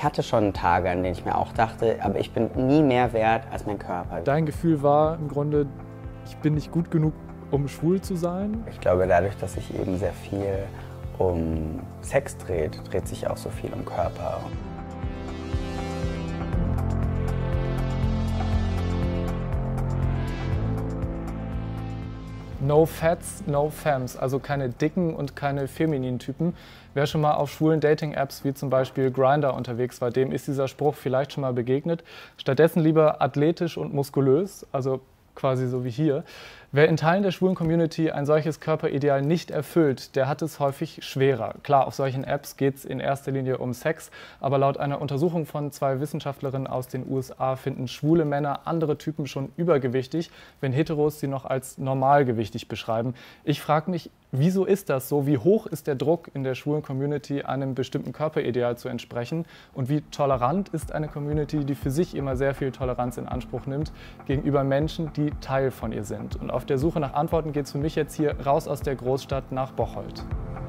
hatte schon Tage, an denen ich mir auch dachte, aber ich bin nie mehr wert als mein Körper. Dein Gefühl war im Grunde, ich bin nicht gut genug, um schwul zu sein? Ich glaube, dadurch, dass sich eben sehr viel um Sex dreht, dreht sich auch so viel um Körper. No Fats, no Femmes, also keine dicken und keine femininen Typen. Wer schon mal auf schwulen Dating-Apps wie zum Beispiel Grindr unterwegs war, dem ist dieser Spruch vielleicht schon mal begegnet. Stattdessen lieber athletisch und muskulös, also quasi so wie hier. Wer in Teilen der schwulen Community ein solches Körperideal nicht erfüllt, der hat es häufig schwerer. Klar, auf solchen Apps geht es in erster Linie um Sex, aber laut einer Untersuchung von 2 Wissenschaftlerinnen aus den USA finden schwule Männer andere Typen schon übergewichtig, wenn Heteros sie noch als normalgewichtig beschreiben. Ich frage mich, wieso ist das so? Wie hoch ist der Druck in der schwulen Community, einem bestimmten Körperideal zu entsprechen? Und wie tolerant ist eine Community, die für sich immer sehr viel Toleranz in Anspruch nimmt, gegenüber Menschen, die Teil von ihr sind? Und auf der Suche nach Antworten geht es für mich jetzt hier raus aus der Großstadt nach Bocholt.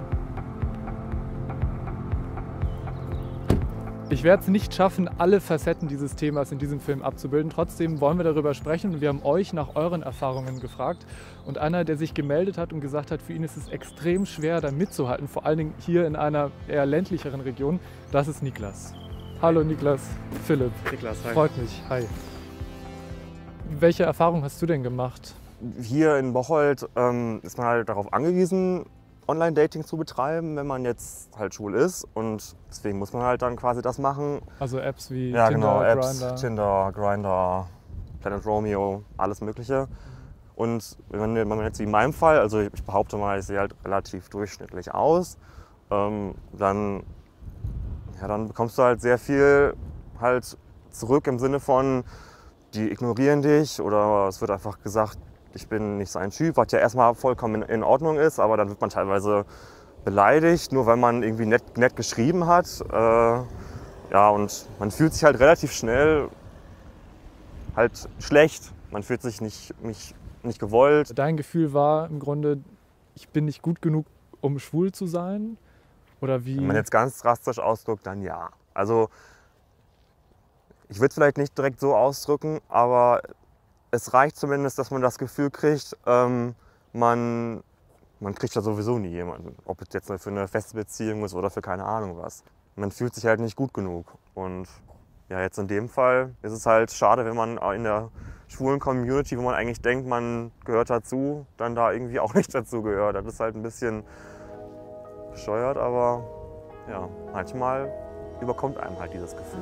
Ich werde es nicht schaffen, alle Facetten dieses Themas in diesem Film abzubilden. Trotzdem wollen wir darüber sprechen und wir haben euch nach euren Erfahrungen gefragt. Und einer, der sich gemeldet hat und gesagt hat, für ihn ist es extrem schwer, da mitzuhalten, vor allen Dingen hier in einer eher ländlicheren Region, das ist Niklas. Hallo Niklas, Philipp. Niklas, hi. Freut mich, hi. Welche Erfahrung hast du denn gemacht? Hier in Bocholt ist man halt darauf angewiesen, Online-Dating zu betreiben, wenn man jetzt halt schwul ist. Und deswegen muss man halt dann quasi das machen. Also Apps wie ja, Tinder, genau, Apps, Grindr. Tinder, Grindr, Planet Romeo, alles Mögliche. Und wenn man jetzt wie in meinem Fall, also ich behaupte mal, ich sehe halt relativ durchschnittlich aus, dann bekommst du halt sehr viel halt zurück im Sinne von, die ignorieren dich oder es wird einfach gesagt, ich bin nicht so ein Typ, was ja erstmal vollkommen in Ordnung ist, aber dann wird man teilweise beleidigt, nur weil man irgendwie nett geschrieben hat. Ja, und man fühlt sich halt relativ schnell halt schlecht. Man fühlt sich nicht gewollt. Dein Gefühl war im Grunde, ich bin nicht gut genug, um schwul zu sein? Oder wie? Wenn man jetzt ganz drastisch ausdrückt, dann ja. Also ich würde es vielleicht nicht direkt so ausdrücken, aber es reicht zumindest, dass man das Gefühl kriegt, man kriegt ja sowieso nie jemanden. Ob es jetzt für eine feste Beziehung ist oder für keine Ahnung was. Man fühlt sich halt nicht gut genug. Und ja, jetzt in dem Fall ist es halt schade, wenn man in der schwulen Community, wo man eigentlich denkt, man gehört dazu, dann da irgendwie auch nicht dazu gehört. Das ist halt ein bisschen bescheuert, aber ja, manchmal überkommt einem halt dieses Gefühl.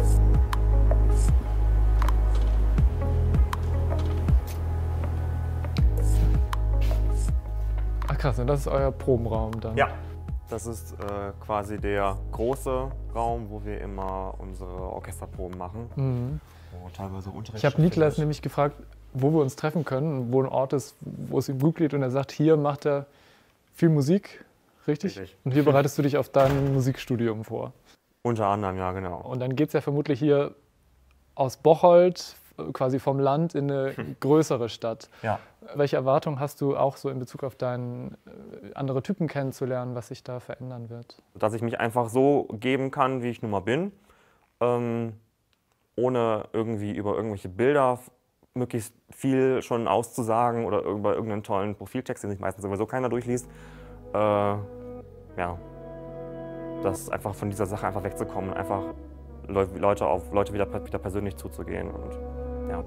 Ach krass, und das ist euer Probenraum dann? Ja, das ist quasi der große Raum, wo wir immer unsere Orchesterproben machen. Mhm. Wo teilweise Unterricht. Ich habe Niklas nämlich gefragt, wo wir uns treffen können, wo ein Ort ist, wo es ihm gut geht. Und er sagt, hier macht er viel Musik, richtig? Und hier bereitest du dich auf dein Musikstudium vor. Unter anderem, ja, genau. Und dann geht es ja vermutlich hier aus Bocholt, quasi vom Land, in eine größere Stadt. Ja. Welche Erwartungen hast du auch so in Bezug auf andere Typen kennenzulernen, was sich da verändern wird? Dass ich mich einfach so geben kann, wie ich nun mal bin, ohne irgendwie über irgendwelche Bilder möglichst viel schon auszusagen oder über irgendeinen tollen Profiltext, den sich meistens sowieso keiner durchliest. Ja, das einfach von dieser Sache einfach wegzukommen und einfach auf Leute wieder persönlich zuzugehen. Und, ja.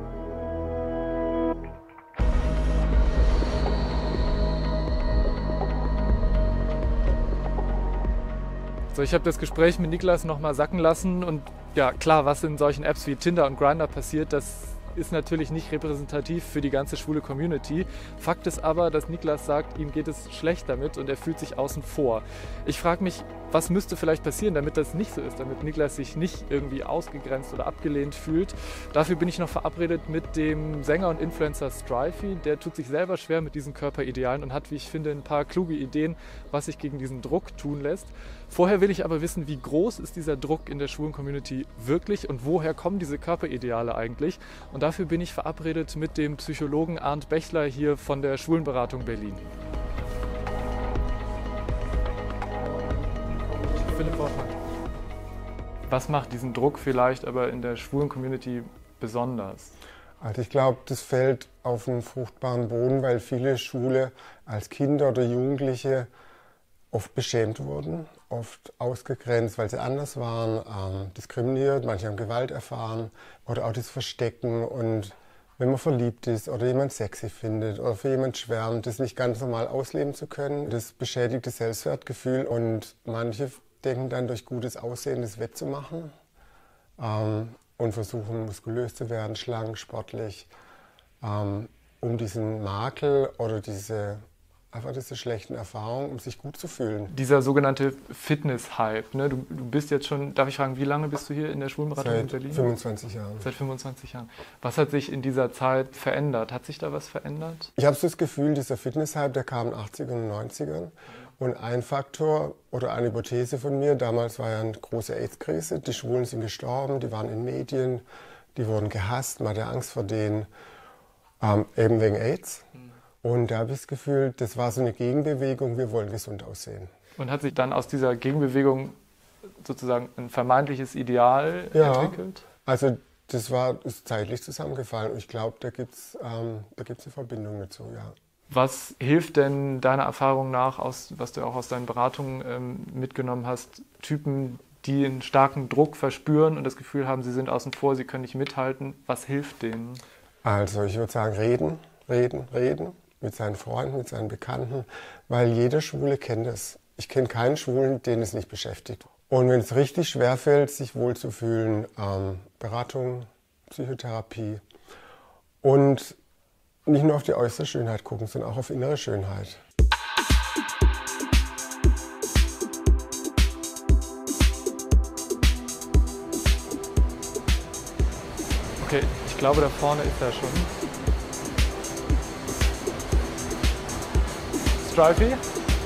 So, ich habe das Gespräch mit Niklas noch mal sacken lassen und ja, klar, was in solchen Apps wie Tinder und Grindr passiert, das ist natürlich nicht repräsentativ für die ganze schwule Community. Fakt ist aber, dass Niklas sagt, ihm geht es schlecht damit und er fühlt sich außen vor. Ich frage mich, was müsste vielleicht passieren, damit das nicht so ist, damit Niklas sich nicht irgendwie ausgegrenzt oder abgelehnt fühlt. Dafür bin ich noch verabredet mit dem Sänger und Influencer Strifey. Der tut sich selber schwer mit diesen Körperidealen und hat, wie ich finde, ein paar kluge Ideen, was sich gegen diesen Druck tun lässt. Vorher will ich aber wissen, wie groß ist dieser Druck in der schwulen Community wirklich und woher kommen diese Körperideale eigentlich? Und dafür bin ich verabredet mit dem Psychologen Arndt Bechler hier von der Schwulenberatung Berlin. Philipp Wortmann. Was macht diesen Druck vielleicht aber in der schwulen Community besonders? Also ich glaube, das fällt auf einen fruchtbaren Boden, weil viele Schwule als Kinder oder Jugendliche oft beschämt wurden, oft ausgegrenzt, weil sie anders waren, diskriminiert, manche haben Gewalt erfahren oder auch das Verstecken. Und wenn man verliebt ist oder jemand sexy findet oder für jemand schwärmt, das nicht ganz normal ausleben zu können, das beschädigt das Selbstwertgefühl und manche denken dann durch gutes Aussehen das wettzumachen und versuchen muskulös zu werden, schlank, sportlich, um diesen Makel oder einfach diese schlechten Erfahrungen, um sich gut zu fühlen. Dieser sogenannte Fitness-Hype, ne? Du bist jetzt schon, darf ich fragen, wie lange bist du hier in der Schwulenberatung in Berlin? Seit 25 Jahren. Seit 25 Jahren. Was hat sich in dieser Zeit verändert? Hat sich da was verändert? Ich habe so das Gefühl, dieser Fitness-Hype, der kam in den 80ern und 90ern. Und ein Faktor oder eine Hypothese von mir, damals war ja eine große AIDS-Krise, die Schwulen sind gestorben, die waren in Medien, die wurden gehasst, man hatte Angst vor denen, eben wegen AIDS. Und da habe ich das Gefühl, das war so eine Gegenbewegung, wir wollen gesund aussehen. Und hat sich dann aus dieser Gegenbewegung sozusagen ein vermeintliches Ideal entwickelt? Also das ist zeitlich zusammengefallen und ich glaube, da gibt's eine Verbindung dazu, ja. Was hilft denn deiner Erfahrung nach, was du auch aus deinen Beratungen mitgenommen hast, Typen, die einen starken Druck verspüren und das Gefühl haben, sie sind außen vor, sie können nicht mithalten? Was hilft denen? Also ich würde sagen, reden mit seinen Freunden, mit seinen Bekannten, weil jeder Schwule kennt es. Ich kenne keinen Schwulen, den es nicht beschäftigt. Und wenn es richtig schwerfällt, sich wohlzufühlen, Beratung, Psychotherapie und nicht nur auf die äußere Schönheit gucken, sondern auch auf innere Schönheit. Okay, ich glaube, da vorne ist er schon. Stripey?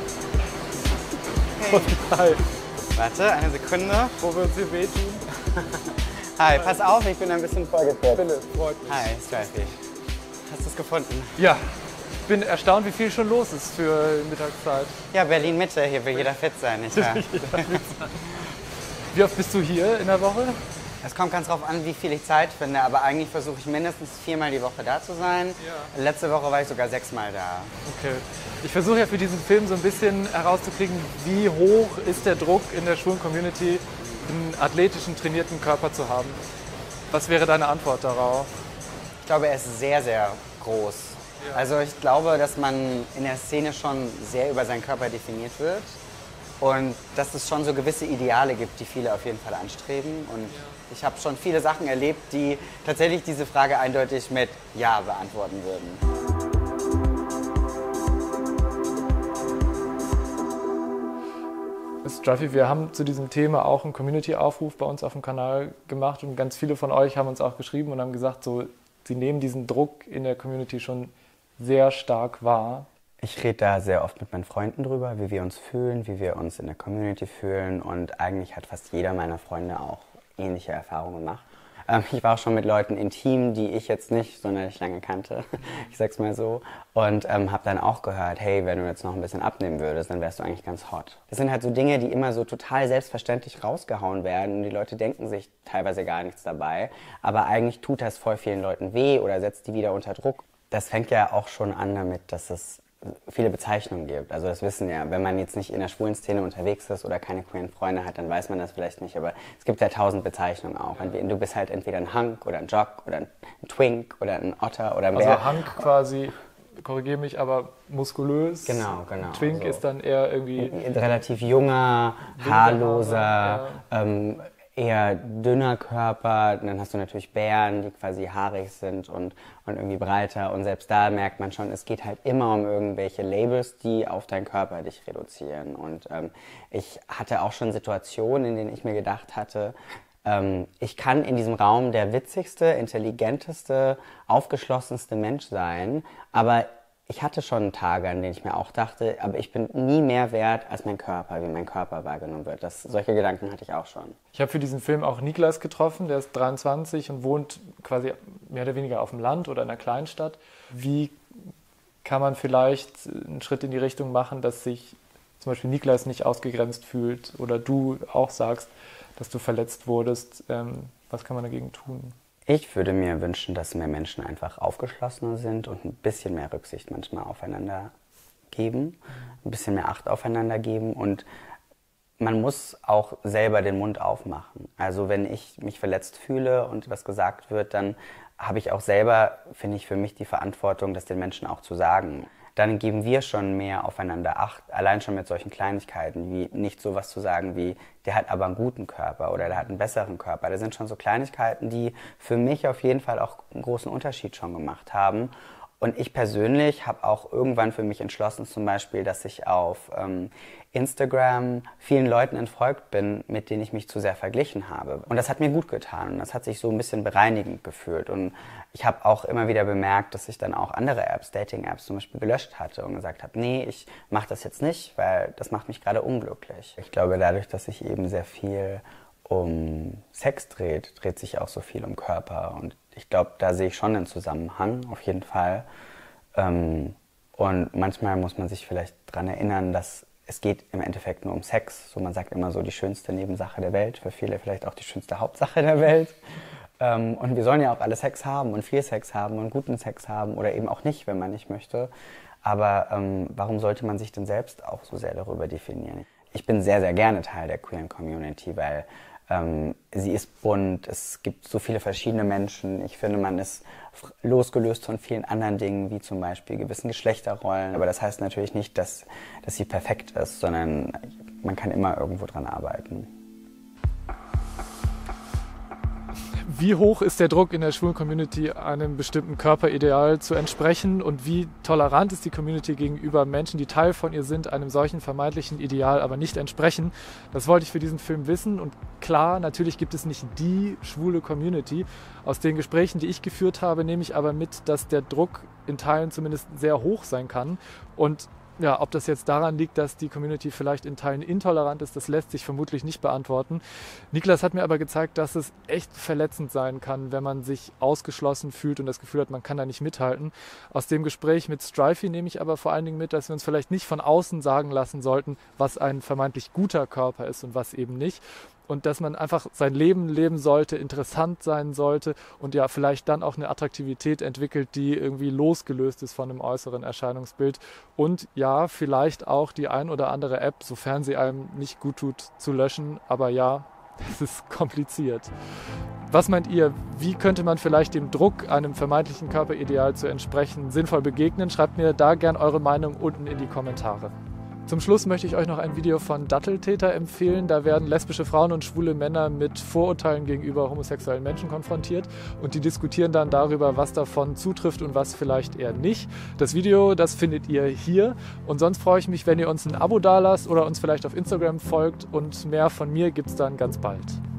Hey. Hi. Warte, eine Sekunde. Wo wir uns hier wehtun? Hi, pass auf, ich bin ein bisschen vollgepackt. Philipp, freut mich. Hi, Stripey. Hast du es gefunden? Ja, ich bin erstaunt, wie viel schon los ist für Mittagszeit. Ja, Berlin-Mitte, hier will jeder fit sein, nicht wahr? Wie oft bist du hier in der Woche? Es kommt ganz drauf an, wie viel ich Zeit finde, aber eigentlich versuche ich mindestens 4-mal die Woche da zu sein. Ja. Letzte Woche war ich sogar 6-mal da. Okay. Ich versuche ja für diesen Film so ein bisschen herauszukriegen, wie hoch ist der Druck in der schwulen Community, einen athletischen, trainierten Körper zu haben. Was wäre deine Antwort darauf? Ich glaube, er ist sehr, sehr groß. Ja. Also ich glaube, dass man in der Szene schon sehr über seinen Körper definiert wird. Und dass es schon so gewisse Ideale gibt, die viele auf jeden Fall anstreben. Und ich habe schon viele Sachen erlebt, die tatsächlich diese Frage eindeutig mit Ja beantworten würden. Stripey, wir haben zu diesem Thema auch einen Community-Aufruf bei uns auf dem Kanal gemacht und ganz viele von euch haben uns auch geschrieben und haben gesagt, so, sie nehmen diesen Druck in der Community schon sehr stark wahr. Ich rede da sehr oft mit meinen Freunden drüber, wie wir uns fühlen, wie wir uns in der Community fühlen und eigentlich hat fast jeder meiner Freunde auch ähnliche Erfahrungen gemacht. Ich war auch schon mit Leuten intim, die ich jetzt nicht sonderlich lange kannte, ich sag's mal so, und habe dann auch gehört, hey, wenn du jetzt noch ein bisschen abnehmen würdest, dann wärst du eigentlich ganz hot. Das sind halt so Dinge, die immer so total selbstverständlich rausgehauen werden und die Leute denken sich teilweise gar nichts dabei, aber eigentlich tut das voll vielen Leuten weh oder setzt die wieder unter Druck. Das fängt ja auch schon an damit, dass es viele Bezeichnungen gibt. Also das wissen ja, wenn man jetzt nicht in der schwulen Szene unterwegs ist oder keine queeren Freunde hat, dann weiß man das vielleicht nicht, aber es gibt ja 1000 Bezeichnungen auch. Du bist halt entweder ein Hunk oder ein Jock oder ein Twink oder ein Otter oder ein Bär. Also Hunk quasi, korrigiere mich, aber muskulös. Genau. Twink so ist dann eher irgendwie... Ein relativ junger, haarloser, eher dünner Körper, dann hast du natürlich Bären, die quasi haarig sind und irgendwie breiter und selbst da merkt man schon, es geht halt immer um irgendwelche Labels, die auf deinen Körper dich reduzieren und ich hatte auch schon Situationen, in denen ich mir gedacht hatte, ich kann in diesem Raum der witzigste, intelligenteste, aufgeschlossenste Mensch sein, aber ich hatte schon Tage, an denen ich mir auch dachte, aber ich bin nie mehr wert als mein Körper, wie mein Körper wahrgenommen wird. Solche Gedanken hatte ich auch schon. Ich habe für diesen Film auch Niklas getroffen, der ist 23 und wohnt quasi mehr oder weniger auf dem Land oder in einer Kleinstadt. Wie kann man vielleicht einen Schritt in die Richtung machen, dass sich zum Beispiel Niklas nicht ausgegrenzt fühlt oder du auch sagst, dass du verletzt wurdest. Was kann man dagegen tun? Ich würde mir wünschen, dass mehr Menschen einfach aufgeschlossener sind und ein bisschen mehr Rücksicht manchmal aufeinander geben, ein bisschen mehr Acht aufeinander geben, und man muss auch selber den Mund aufmachen. Also wenn ich mich verletzt fühle und was gesagt wird, dann habe ich auch selber, finde ich, für mich die Verantwortung, das den Menschen auch zu sagen. Dann geben wir schon mehr aufeinander Acht, allein schon mit solchen Kleinigkeiten, wie nicht sowas zu sagen wie, der hat aber einen guten Körper oder der hat einen besseren Körper. Das sind schon so Kleinigkeiten, die für mich auf jeden Fall auch einen großen Unterschied schon gemacht haben. Und ich persönlich habe auch irgendwann für mich entschlossen, zum Beispiel, dass ich auf Instagram vielen Leuten entfolgt bin, mit denen ich mich zu sehr verglichen habe. Und das hat mir gut getan und das hat sich so ein bisschen bereinigend gefühlt. Und ich habe auch immer wieder bemerkt, dass ich dann auch andere Apps, Dating-Apps zum Beispiel, gelöscht hatte und gesagt habe, nee, ich mache das jetzt nicht, weil das macht mich gerade unglücklich. Ich glaube, dadurch, dass sich eben sehr viel um Sex dreht sich auch so viel um Körper, und ich glaube, da sehe ich schon einen Zusammenhang, auf jeden Fall. Und manchmal muss man sich vielleicht daran erinnern, dass es geht im Endeffekt nur um Sex. So, man sagt immer so, die schönste Nebensache der Welt, für viele vielleicht auch die schönste Hauptsache der Welt. Und wir sollen ja auch alle Sex haben und viel Sex haben und guten Sex haben oder eben auch nicht, wenn man nicht möchte. Aber warum sollte man sich denn selbst auch so sehr darüber definieren? Ich bin sehr, sehr gerne Teil der queeren Community, weil sie ist bunt, es gibt so viele verschiedene Menschen. Ich finde, man ist losgelöst von vielen anderen Dingen, wie zum Beispiel gewissen Geschlechterrollen. Aber das heißt natürlich nicht, dass sie perfekt ist, sondern man kann immer irgendwo dran arbeiten. Wie hoch ist der Druck in der schwulen Community, einem bestimmten Körperideal zu entsprechen, und wie tolerant ist die Community gegenüber Menschen, die Teil von ihr sind, einem solchen vermeintlichen Ideal aber nicht entsprechen? Das wollte ich für diesen Film wissen, und klar, natürlich gibt es nicht die schwule Community. Aus den Gesprächen, die ich geführt habe, nehme ich aber mit, dass der Druck in Teilen zumindest sehr hoch sein kann, und ja, ob das jetzt daran liegt, dass die Community vielleicht in Teilen intolerant ist, das lässt sich vermutlich nicht beantworten. Niklas hat mir aber gezeigt, dass es echt verletzend sein kann, wenn man sich ausgeschlossen fühlt und das Gefühl hat, man kann da nicht mithalten. Aus dem Gespräch mit Strifey nehme ich aber vor allen Dingen mit, dass wir uns vielleicht nicht von außen sagen lassen sollten, was ein vermeintlich guter Körper ist und was eben nicht. Und dass man einfach sein Leben leben sollte, interessant sein sollte und ja vielleicht dann auch eine Attraktivität entwickelt, die irgendwie losgelöst ist von einem äußeren Erscheinungsbild. Und ja, vielleicht auch die ein oder andere App, sofern sie einem nicht gut tut, zu löschen. Aber ja, es ist kompliziert. Was meint ihr, wie könnte man vielleicht dem Druck, einem vermeintlichen Körperideal zu entsprechen, sinnvoll begegnen? Schreibt mir da gern eure Meinung unten in die Kommentare. Zum Schluss möchte ich euch noch ein Video von Datteltäter empfehlen. Da werden lesbische Frauen und schwule Männer mit Vorurteilen gegenüber homosexuellen Menschen konfrontiert und die diskutieren dann darüber, was davon zutrifft und was vielleicht eher nicht. Das Video, das findet ihr hier, und sonst freue ich mich, wenn ihr uns ein Abo dalasst oder uns vielleicht auf Instagram folgt, und mehr von mir gibt es dann ganz bald.